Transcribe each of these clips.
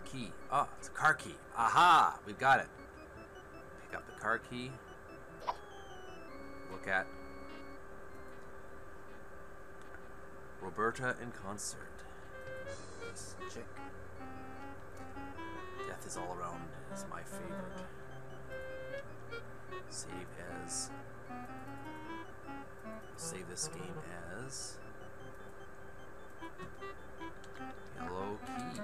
key. Oh, it's a car key. Aha! We've got it. Pick up the car key. Look at Roberta in concert. This chick. Death is all around is my favorite. Save as. Save this game as yellow key.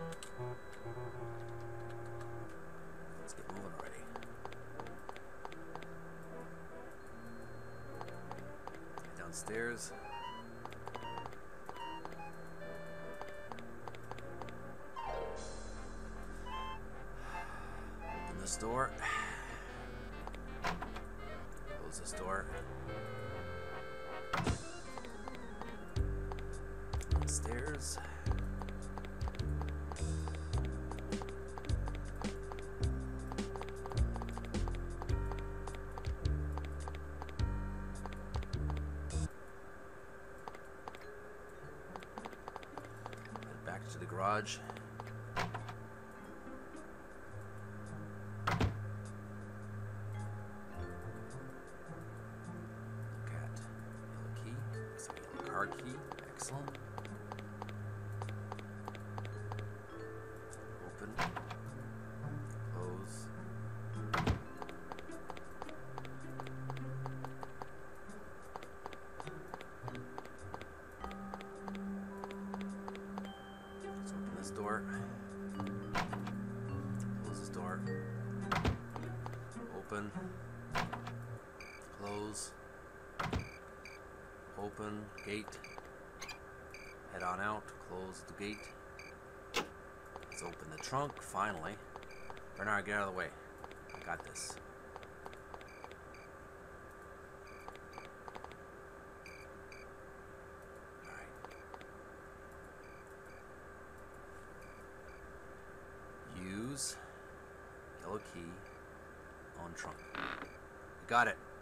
Let's get moving already. Downstairs. Open this door. Close this door. Downstairs. Head back to the garage. Look at yellow key. There's a yellow car key. Excellent. Open. Close. Let's open this door. Close this door. Open. Close. Open. Gate. Head on out. Close the gate. Let's open the trunk, finally. Bernard, get out of the way. I got this. Alright. Use yellow key on trunk. I got it.